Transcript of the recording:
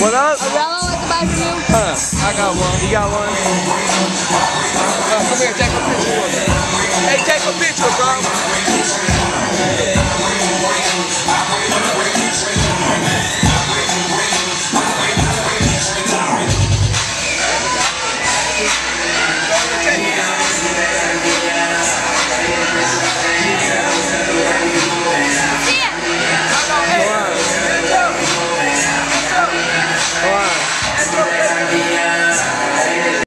What up? Umbrella like to buy from you? Huh? I got one. You got one? Come here, take a picture. Hey, take a picture, bro.